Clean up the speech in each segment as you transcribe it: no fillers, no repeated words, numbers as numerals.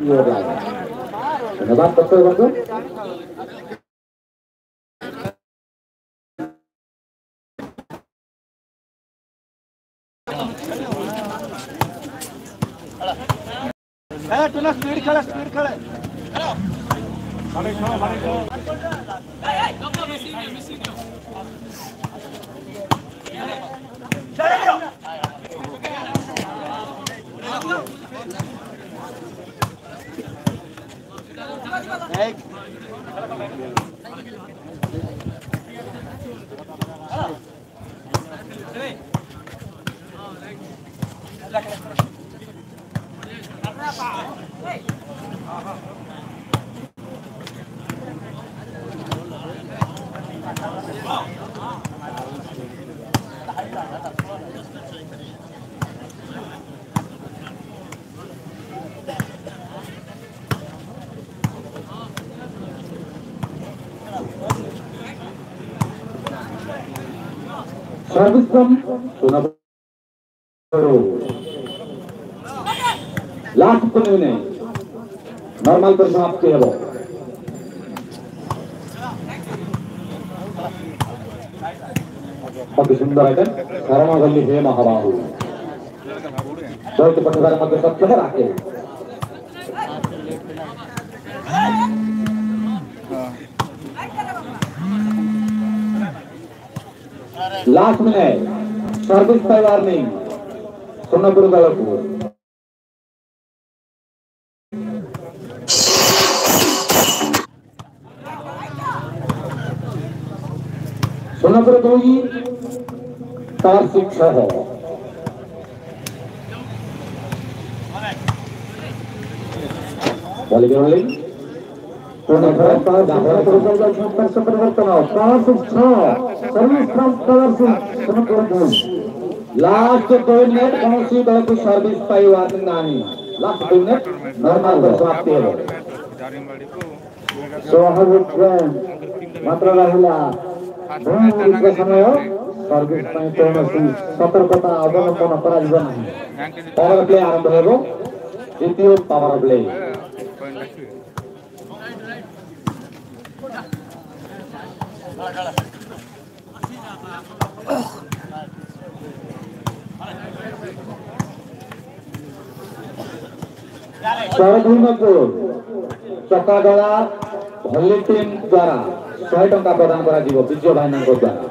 धन्यवाद करते हुए स्पीड खेले सर्विस फ्रॉम लास्ट को नॉर्मल पर समाप्त है वो अति सुंदर है शरणगल्ली हे महाबाहु दौड़ पटवार मध्य सत्य राखे लास्ट में सर्विस बाय वार्निंग सोनापुर दल को सोनापुर 2 4 6 है बॉलिंग रोलिंग लास्ट 2 मिनट कौन सी दल को सर्विस पाई वार्निंग नहीं लास्ट 2 मिनट नॉर्मल समाप्ति है मात्र रहिला समय सर्विस कौन सतर्कता अवलंबन करा पावर प्ले आरंभ हो द्वितीय पावर प्ले चकागला भली टीम द्वारा 100 टंका प्रदान करा जीवो विजय भाईना को द्वारा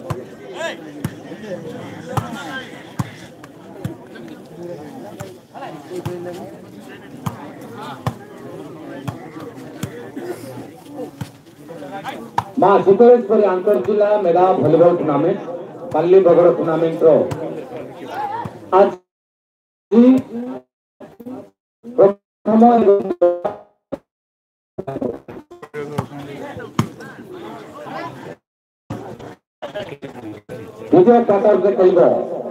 मां सुकलेश्वरी अंतर जिला मेगा वॉलीबॉल टूर्नामेंट पल्ली बगड़ टूर्नामेंट रो आज प्रथम विजय काटर से कहिबो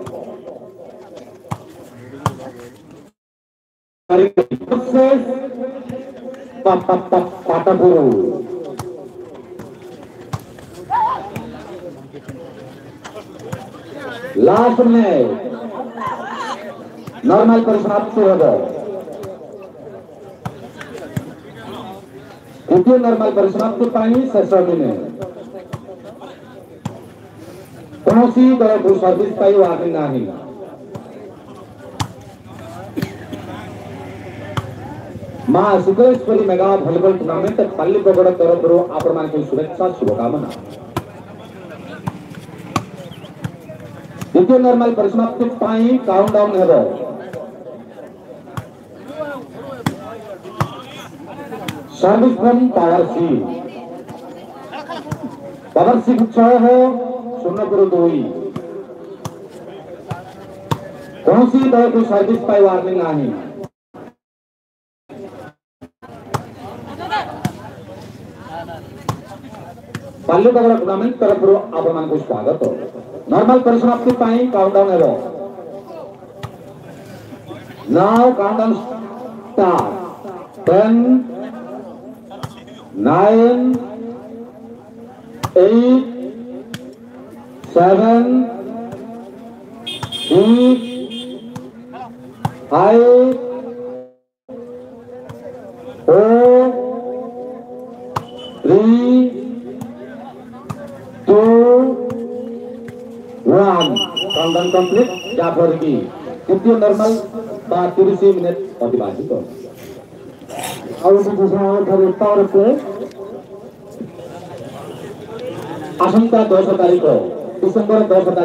पाटापुर लास्ट में नॉर्मल पर समाप्ति होगा द्वितीय नॉर्मल पर समाप्ति पानी शेष में कौन सी दल को सर्विस पाई वार्निंग नहीं मां सुकलेश्वरी मेगा वॉलीबॉल टूर्नामेंट पल्ली बगड़ तरफ आपण मान शुभेच्छा शुभकामना द्वितीय नॉर्मल परिसमाप्ति पाई काउंटडाउन हेबो सर्विस फ्रॉम पावर सी 6 हो सोनापुर 2 कौन सी दल को सर्विस पाई वार्निंग नहीं पल्ली बगड़ टूर्नामेंट तरफ आपण मान स्वागत हो नॉर्मल परिसमाप्ति पाई काउंटडाउन हेबो now countdown start 10 9 8 7 6 5 3, 2, 1 countdown complete যাপরকি তৃতীয় নরমাল বা 30 মিনিট অতিবাহিত ଆଉ କିଛି ସମୟ ଧରି ପାୱାର ପ୍ଲେ ଆସନ୍ତା 10 ତାରିଖ ଡିସେମ୍ବର 10 ତାରିଖ